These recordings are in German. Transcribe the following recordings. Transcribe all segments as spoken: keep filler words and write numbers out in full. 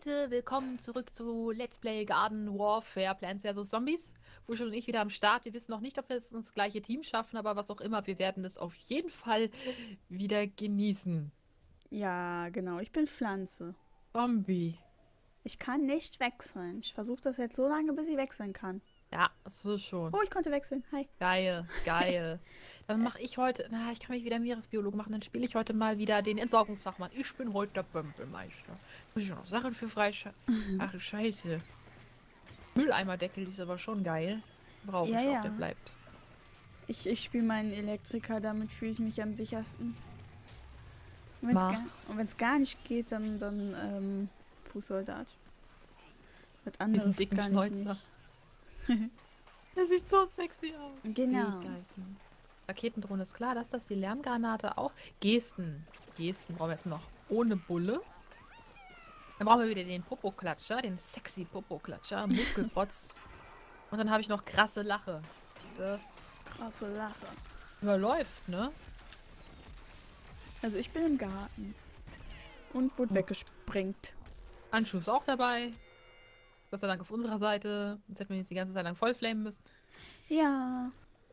Leute, willkommen zurück zu Let's Play Garden Warfare Plants versus. Zombies. Wuschel und ich wieder am Start. Wir wissen noch nicht, ob wir es ins gleiche Team schaffen, aber was auch immer, wir werden es auf jeden Fall wieder genießen. Ja, genau. Ich bin Pflanze. Zombie. Ich kann nicht wechseln. Ich versuche das jetzt so lange, bis ich wechseln kann. Ja, das wird schon. Oh, ich konnte wechseln. Hi. Geil, geil. Dann mache ich heute, na, ich kann mich wieder Meeresbiologe machen, dann spiele ich heute mal wieder den Entsorgungsfachmann. Ich bin heute der Pömpelmeister. Muss ich noch Sachen für freischalten? Ach du Scheiße. Mülleimerdeckel ist aber schon geil. Brauche ich Ja, auch, ja. der bleibt. Ich, ich spiele meinen Elektriker, damit fühle ich mich am sichersten. Und wenn es Mach. gar, und wenn's gar nicht geht, dann, dann ähm, Fußsoldat. Was anderes Diesen dicken kann ich Schnäuzer. nicht. Der sieht so sexy aus. Genau. Fähigkeiten. Raketendrohne ist klar, dass das die Lärmgranate auch. Gesten. Gesten brauchen wir jetzt noch ohne Bulle. Dann brauchen wir wieder den Popoklatscher, den sexy Popoklatscher, Muskelprotz. Und dann habe ich noch krasse Lache. Das Krasse Lache. überläuft, ne? Also ich bin im Garten. Und wurde Hm. weggesprengt. Anschuss ist auch dabei. Gott sei Dank auf unserer Seite. Jetzt hätten wir jetzt die ganze Zeit lang voll flamen müssen. Ja.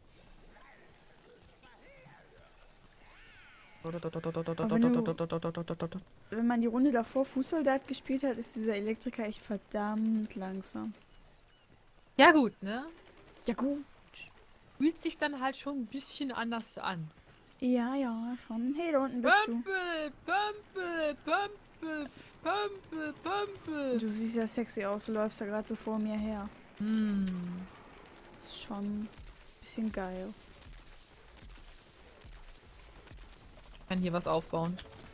Wenn man die Runde davor Fußsoldat gespielt hat, ist dieser Elektriker echt verdammt langsam. Ja gut, ne? Ja gut. Fühlt sich dann halt schon ein bisschen anders an. Ja, ja, schon. Hey, da unten bist du. Pömpel, Pömpel, Pömpel, Pömpel, Pömpel. Du siehst ja sexy aus, du läufst ja gerade so vor mir her. Hm. Das ist schon ein bisschen geil. Ich kann hier was aufbauen.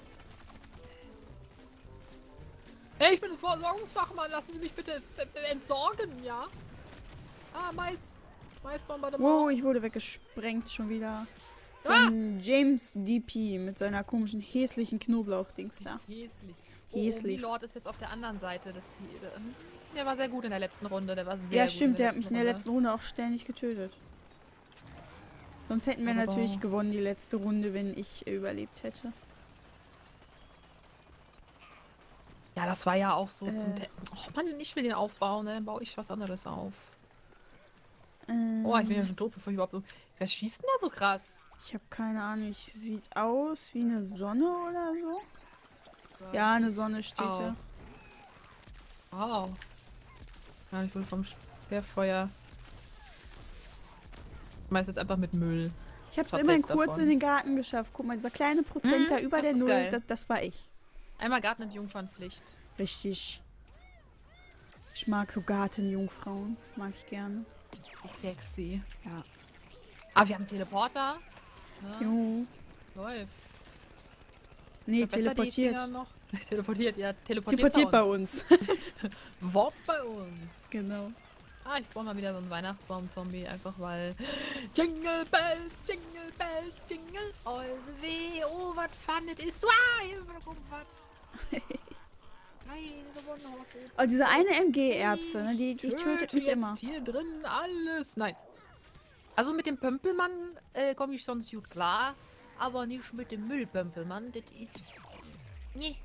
Hey, ich bin ein Versorgungsfachmann. Lassen Sie mich bitte entsorgen, ja? Ah, Mais. Maisbombardement. Wow, ich wurde weggesprengt schon wieder. Von James D P mit seiner komischen, hässlichen Knoblauch-Dings da. Hässlich. Hässlich. Oh, Milord ist jetzt auf der anderen Seite des Tieres. Der war sehr gut in der letzten Runde. Der war sehr Ja, gut stimmt, in der der hat mich in letzten der Runde. letzten Runde auch ständig getötet. Sonst hätten wir Aber- natürlich gewonnen, die letzte Runde, wenn ich überlebt hätte. Ja, das war ja auch so Äh. zum... Te oh Mann, ich will den aufbauen, ne? Dann baue ich was anderes auf. Ähm, Oh, ich bin ja schon tot, bevor ich überhaupt so... Wer schießt denn da so krass? Ich habe keine Ahnung, ich sieht aus wie eine Sonne oder so. Ja, eine Sonne steht Au. da. Wow. Ja, ich wurde vom Sperrfeuer... Ich schmeiß jetzt einfach mit Müll. Ich habe es Hab immerhin jetzt kurz davon. in den Garten geschafft. Guck mal, dieser kleine Prozent da Mhm, über das der ist Null, geil. das, das war ich. Einmal Garten und Jungfernpflicht. Richtig. Ich mag so Gartenjungfrauen. Mag ich gerne. Wie sexy. Ja. Ah, wir haben einen Teleporter. Ne? Jo. Läuft. Nee, Verbessert die teleportiert. Dinger noch? teleportiert, ja. Teleportiert, Teleportiert bei bei uns. uns. Warp bei uns. Genau. Ah, ich spawn mal wieder so einen Weihnachtsbaum-Zombie, einfach weil... Jingle Bells, Jingle Bells, Jingle all the way. Oh, was fun it is. Ah, Hilfe, da kommt was. Nein, gewonnen, Haus. Oh, diese eine M G-Erbse, ne, die, die tötet mich jetzt immer. hier drin alles. Nein. Also mit dem Pömpelmann äh, komme ich sonst gut klar. Aber nicht mit dem Müllpömpelmann. Das ist... Nee.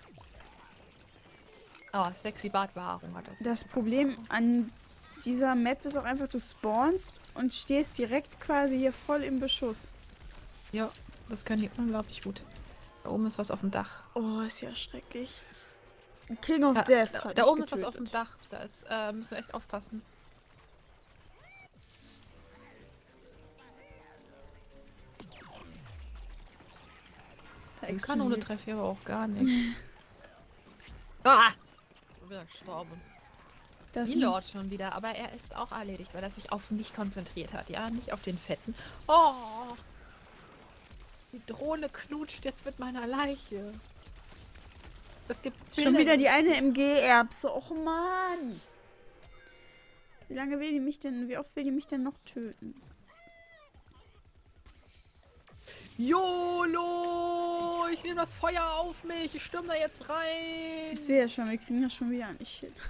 Oh, sexy Bartbehaarung hat das. Das Problem an dieser Map ist auch einfach, du spawnst und stehst direkt quasi hier voll im Beschuss. Ja, das können die unglaublich gut. Da oben ist was auf dem Dach. Oh, ist ja schrecklich. King of Da, Death da, hat da mich oben ist was auf dem getötet. Dach. Da ist, äh, müssen wir echt aufpassen. Da Die Kanone explodiert. treffe ich aber auch gar nicht. Ah! Ich bin gestorben. Das Milord schon wieder, aber er ist auch erledigt, weil er sich auf mich konzentriert hat, ja? Nicht auf den Fetten. Oh! Die Drohne knutscht jetzt mit meiner Leiche. Es gibt schon Bilder- wieder die eine M G-Erbse. Och Mann. Wie lange will die mich denn, wie oft will die mich denn noch töten? YOLO! Ich nehme das Feuer auf mich. Ich stürme da jetzt rein. Ich sehe ja schon, wir kriegen das schon wieder nicht hin.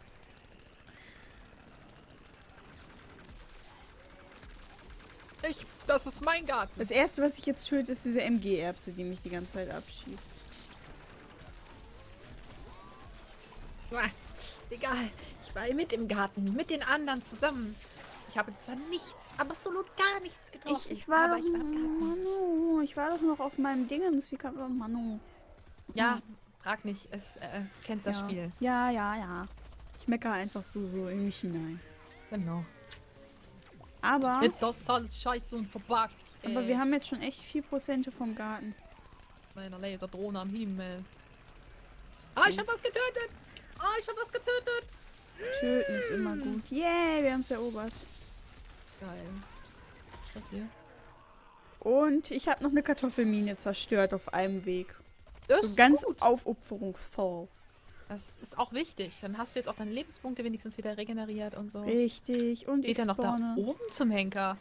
Ich, das ist mein Garten. Das erste, was ich jetzt töte, ist diese M G-Erbse, die mich die ganze Zeit abschießt. Egal, ich war mit im Garten, mit den anderen zusammen. Ich habe zwar nichts, absolut gar nichts getroffen. Ich, ich war aber doch, ich war im Garten. Manu, ich war doch noch auf meinem Dingens. Wie kam man Manu? Ja, frag nicht, es äh, kennt das ja. Spiel. Ja, ja, ja. Ich meckere einfach so, so in mich hinein. Genau. Aber, Das ist alles scheiße und verbuggt. aber wir haben jetzt schon echt vier Prozent vom Garten. Meine Laserdrohne am Himmel. Ah, ich hab was getötet! Ah, ich hab was getötet! Töten ist immer gut. Yay, wir haben es erobert. Geil. Was hier? Und ich habe noch eine Kartoffelmine zerstört auf einem Weg. Das So ist ganz gut. aufopferungsvoll. Das ist auch wichtig. Dann hast du jetzt auch deine Lebenspunkte wenigstens wieder regeneriert und so. Richtig. Und ich Geht er noch da spawne. oben zum Henker?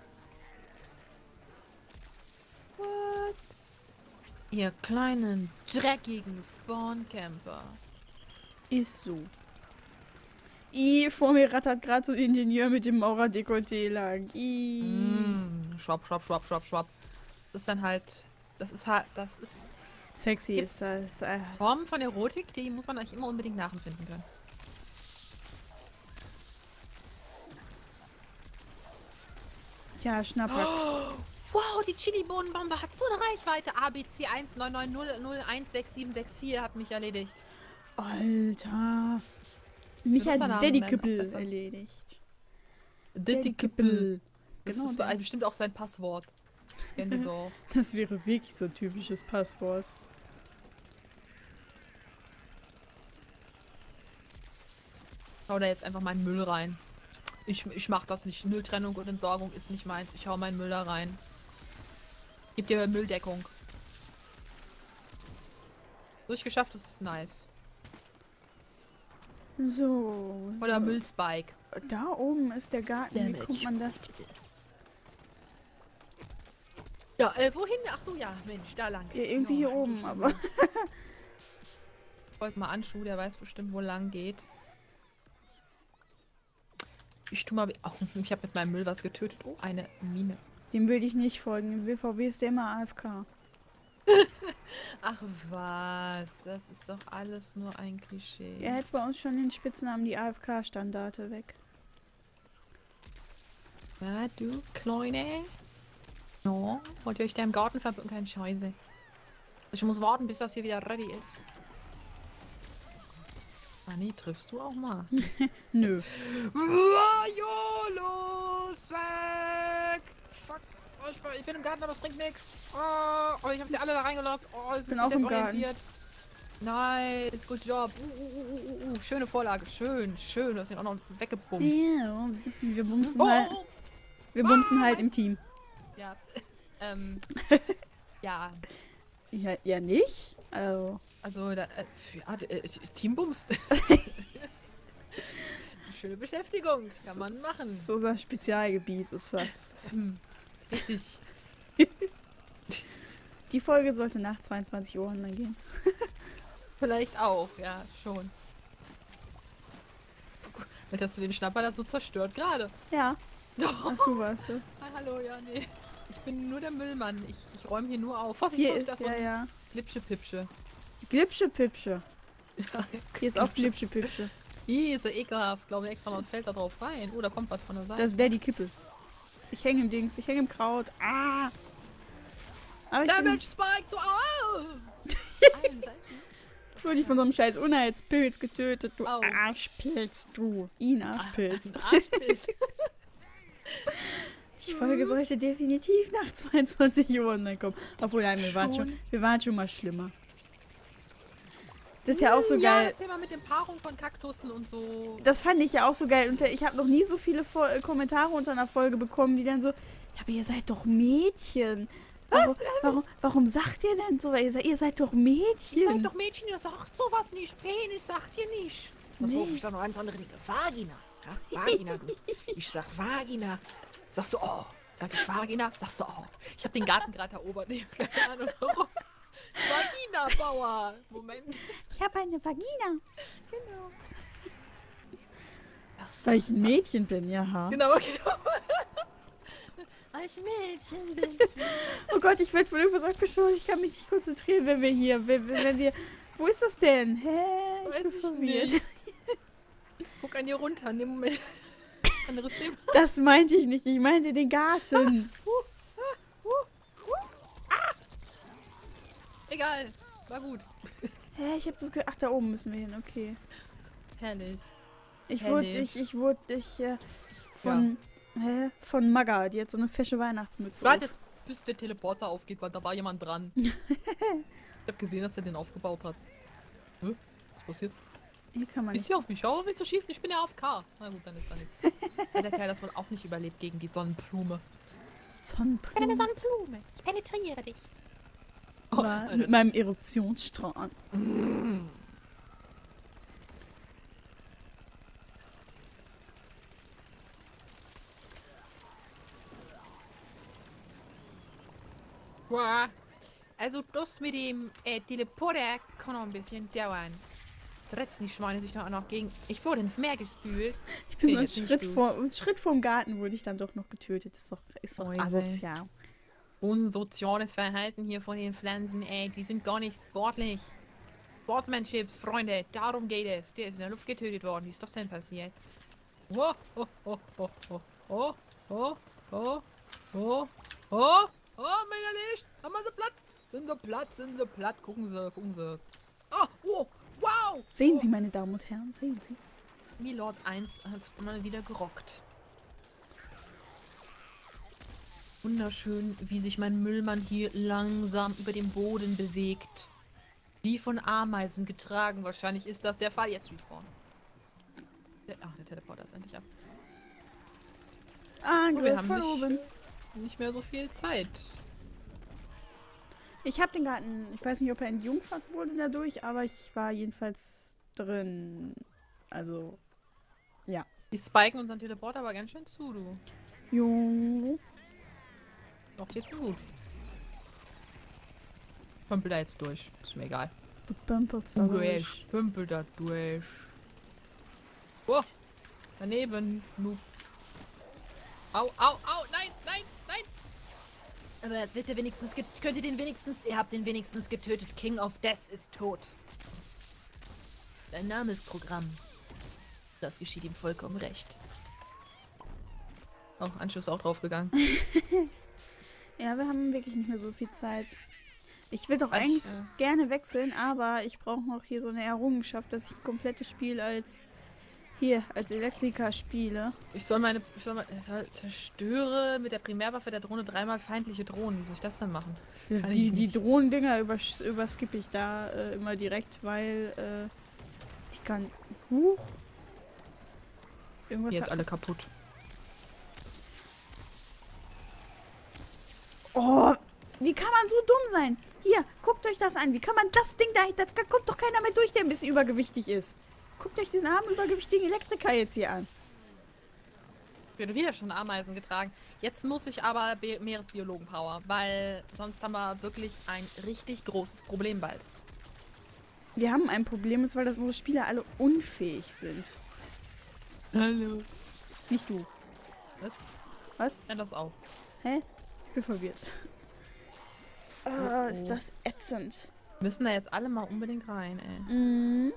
What? Ihr kleinen, dreckigen Spawncamper. Ist so. I, vor mir rattert gerade so ein Ingenieur mit dem Maurer-Dekolleté lang. I. Mm, schwapp, schwapp, schwapp, schwapp, schwapp. Das ist dann halt... Das ist halt... Das ist... Sexy Gibt ist das. äh, Formen von Erotik, die muss man euch immer unbedingt nachempfinden können. Ja, Schnapper. Oh, wow, die Chili-Bohnenbombe hat so eine Reichweite. A B C eins neun neun null null eins sechs sieben sechs vier hat mich erledigt. Alter. Mich hat Benutzernamen Daddy werden auch Kippel besser. erledigt. Daddy Kippel. Das Genau, ist der. bestimmt auch sein Passwort. Kennt ihr doch. Das wäre wirklich so ein typisches Passwort. Hau da jetzt einfach meinen Müll rein. Ich, ich mach das nicht. Mülltrennung und Entsorgung ist nicht meins. Ich hau meinen Müll da rein. Gib dir Mülldeckung. Durchgeschafft, das ist nice. So. Oder Müllspike. Da oben ist der Garten. Wie kommt man da? Ja, äh, wohin? Ach so, ja, Mensch, da lang. Ja, irgendwie Ja, hier oben, eigentlich aber. Folgt mal an, Schuh, der weiß bestimmt, wo lang geht. Ich tu mal... Oh, ich habe mit meinem Müll was getötet. Oh, eine Mine. Dem würde ich nicht folgen. Im W V W ist der immer A F K. Ach was, das ist doch alles nur ein Klischee. Er hätte bei uns schon den Spitznamen die A F K-Standarte weg. Ja, du Kleine. No, wollt ihr euch da im Garten verbirgen? Kein Scheiße. Ich muss warten, bis das hier wieder ready ist. Ah nee, triffst du auch mal. Nö. Ah, jo, los, weg! Fuck, oh, ich, ich bin im Garten, aber es bringt nichts. Oh, aber ich hab sie alle da reingelockt. Oh, es bin ist auch im desorientiert. Nice, good job. Uh, uh, uh, uh, uh. Schöne Vorlage, schön, schön. Du hast ihn auch noch weggebumst. Ja, wir bumsen Oh, halt, oh, oh. wir bumsen Ah, halt im weißt- Team. Ja, ähm, ja, Ja, ja nicht? Also, also, da, äh, ja, äh, Teambums. Schöne Beschäftigung, kann man machen. so unser Spezialgebiet ist das. Hm, richtig. Die Folge sollte nach zweiundzwanzig Uhr online gehen. Vielleicht auch, ja, schon. Jetzt hast du den Schnapper da so zerstört gerade. Ja. Ach, du warst es. Ah, hallo, ja, nee. Ich bin nur der Müllmann. Ich, ich räume hier nur auf. Vorsicht, Hier Vorsicht, ist, da ist so ja, ein ja. Glipsche-Pipsche. Glipsche-Pipsche. Ja, Hier ist auch Glipsche-Pipsche. Ih, ist ja ekelhaft. Ich glaube, extra noch fällt da drauf rein. Oh, da kommt was von der Seite. Das ist Daddy Kippel. Ich hänge im Dings, ich hänge im Kraut. Ah! Aber ich bin, Damage Spike zu Au! Allen Seiten. jetzt wurde ich von so einem scheiß Unheilspilz getötet. Du Au. Arschpilz, du. Ihn Arschpilz. Ein Arschpilz. Die Folge sollte definitiv nach zweiundzwanzig Uhr online kommen. Obwohl, nein, wir waren, Schon. schon, wir waren schon mal schlimmer. Das ist ja auch so Ja, geil. das Thema mit den Paarung von Kaktussen und so. Das fand ich ja auch so geil. Und ich habe noch nie so viele Fo äh, Kommentare unter einer Folge bekommen, die dann so, ja, aber ihr seid doch Mädchen. Warum, warum, warum sagt ihr denn so? Ihr seid, ihr seid doch Mädchen. Ihr seid doch Mädchen, ihr sagt sowas nicht. Penis sagt ihr nicht. Was Nee. rufe ich da noch ganz andere Dinge? Vagina. Ja, Vagina, du. Ich sag Vagina. Sagst du, oh. Sag ich Vagina? Sagst du, oh. Ich habe den Garten gerade erobert. Ich hab keine Ahnung warum. Vagina-Bauer. Moment. Ich habe eine Vagina. Genau. Das Weil ich ein Mädchen bin, ja. Genau, genau. Weil ich Mädchen bin. Oh Gott, ich werde von irgendwas abgeschaut. Ich kann mich nicht konzentrieren, wenn wir hier, wenn, wenn wir Wo ist das denn? Hä? Ich Weiß bin ich verwirrt. nicht. Guck an dir runter, in dem Moment. Anderes Thema. Das meinte ich nicht. Ich meinte den Garten. Uh, uh, uh, uh. Ah! Egal, war gut. Hä, ich hab das ge Ach, da oben müssen wir hin. Okay. Herrlich. Ich Herrlich. wurde, ich, ich wurde, ich, äh, von, hä? Von Magga. Die hat so eine fesche Weihnachtsmütze. Warte auf. jetzt, bis der Teleporter aufgeht, weil da war jemand dran. Ich hab gesehen, dass der den aufgebaut hat. Hä? Was passiert? Hier kann man Ist nicht. hier auf mich? Schau, willst du schießen? Ich bin ja A F K. Na gut, dann ist da nichts. Hat der Kerl das wohl auch nicht überlebt gegen die Sonnenblume. Sonnenblume. Ich bin eine Sonnenblume. Ich penetriere dich. Oh, Na, Alter. mit meinem Eruptionsstrahl. Mm. Boah. Also das mit dem äh, Teleporter kann noch ein bisschen dauern. Dretzen die Schweine sich da auch noch gegen... Ich wurde ins Meer gespült. Ich bin so einen jetzt nicht Schritt gut. vor, einen Schritt vorm Garten wurde ich dann doch noch getötet. Das ist doch, ist doch Mäuse. asozial. Unsoziales Verhalten hier von den Pflanzen, ey. Die sind gar nicht sportlich. Sportsmanships, Freunde. Darum geht es. Der ist in der Luft getötet worden. Wie ist das denn passiert? Oh, oh, oh, oh, oh, oh, oh, oh, oh, oh, oh, meine Licht. Haben wir sie platt? Sind sie platt, sind sie platt. Gucken Sie, gucken Sie. Oh, oh, wow. Sehen oh. Sie, meine Damen und Herren, sehen Sie. Milord eins hat mal wieder gerockt. Wunderschön, wie sich mein Müllmann hier langsam über den Boden bewegt. Wie von Ameisen getragen. Wahrscheinlich ist das der Fall. Jetzt respawn. Der, ach, der Teleporter ist endlich ab. Ah, Oh, wir haben von nicht, oben. nicht mehr so viel Zeit. Ich habe den Garten, ich weiß nicht, ob er entjungfert wurde dadurch, aber ich war jedenfalls drin. Also, ja. Die spiken unseren Teleporter aber ganz schön zu, du. Jo. Doch, geht's ihm gut. Pümpel da jetzt durch. Ist mir egal. Du pümpelst da durch. Durch. Pümpel da durch. Oh, daneben. Noob. Au, au, au. Nein, nein, nein. Aber wird er wenigstens get könnt ihr den wenigstens... Ihr habt den wenigstens getötet. King of Death ist tot. Dein Name ist Programm. Das geschieht ihm vollkommen recht. Oh, Anschluss auch draufgegangen. Ja, wir haben wirklich nicht mehr so viel Zeit. Ich will doch Ich, eigentlich äh, gerne wechseln, aber ich brauche noch hier so eine Errungenschaft, dass ich ein komplettes Spiel als hier, als Elektriker spiele. Ich soll meine... Ich soll mal... Ich soll zerstöre mit der Primärwaffe der Drohne dreimal feindliche Drohnen. Wie soll ich das denn machen? Kann Die, ich die nicht. Drohnendinger übers überskippe ich da äh, immer direkt, weil äh, die kann... Huch. Irgendwas Hier ist hat- alle kaputt. Oh, wie kann man so dumm sein? Hier, guckt euch das an. Wie kann man das Ding da... Da da kommt doch keiner mehr durch, der ein bisschen übergewichtig ist. Guckt euch diesen armen, übergewichtigen Elektriker jetzt hier an. Ich werde wieder schon Ameisen getragen. Jetzt muss ich aber Be Meeresbiologen-Power, weil sonst haben wir wirklich ein richtig großes Problem bald. Wir haben ein Problem, ist, weil das unsere Spieler alle unfähig sind. Hallo. Nicht du. Was? Was? Ja, das auch. Hä? Ich bin verwirrt. Ah, Oh, oh. ist das ätzend. Müssen da jetzt alle mal unbedingt rein, ey. Mhm.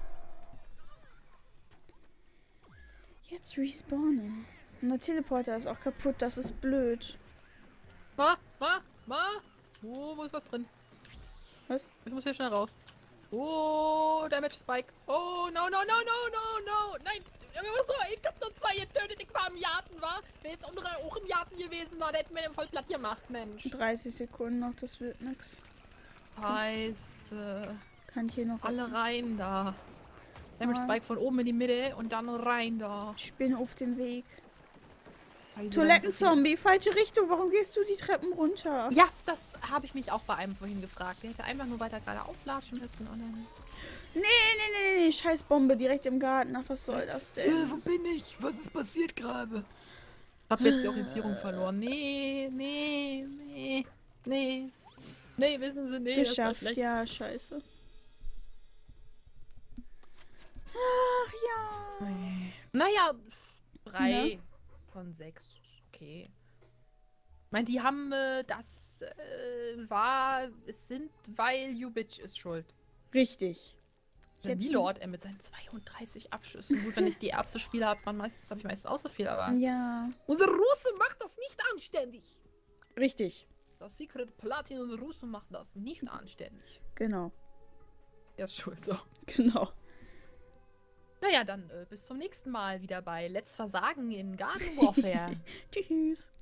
Jetzt respawnen. Und der Teleporter ist auch kaputt, das ist blöd. Ma, ma, ma. Oh, wo ist was drin? Was? Ich muss hier schnell raus. Oh, Damage Spike. Oh, no, no, no, no, no, no. Nein, so, ich hab nur zwei getötet. Ich war im Garten, war. Wenn jetzt andere auch im Garten gewesen war, der hätten wir den voll platt gemacht, Mensch. dreißig Sekunden noch, das wird nix. Scheiße. Kann ich hier noch... Alle rein da. Damage Ja. Spike von oben in die Mitte und dann rein da. Ich bin auf dem Weg. Scheiße, Toilettenzombie, falsche Richtung. Warum gehst du die Treppen runter? Ja, das habe ich mich auch bei einem vorhin gefragt. Der hätte einfach nur weiter geradeaus latschen müssen und dann... Nee, nee, nee, nee, nee. Scheiß Bombe direkt im Garten. Ach, was soll das denn? wo bin ich? Was ist passiert gerade? Hab jetzt die Orientierung verloren. Nee, nee, nee, nee. Nee, wissen Sie, nee. das war Geschafft, schlecht. ja, scheiße. Ach ja. Nee. Naja, drei Ne? von sechs. Okay. Ich meine, die haben äh, das äh, war, es sind, weil You Bitch ist schuld. Richtig. Der Milord, er mit seinen zweiunddreißig Abschüssen. Gut, wenn ich die Erbse spiele, habe man meistens, habe ich meistens auch so viel, aber. Ja. Unsere Russe macht das nicht anständig. Richtig. Das Secret Platin und Russe macht das nicht anständig. Genau. Er ist schuld, so. Genau. Naja, dann äh, bis zum nächsten Mal wieder bei Let's Versagen in Garden Warfare. Tschüss.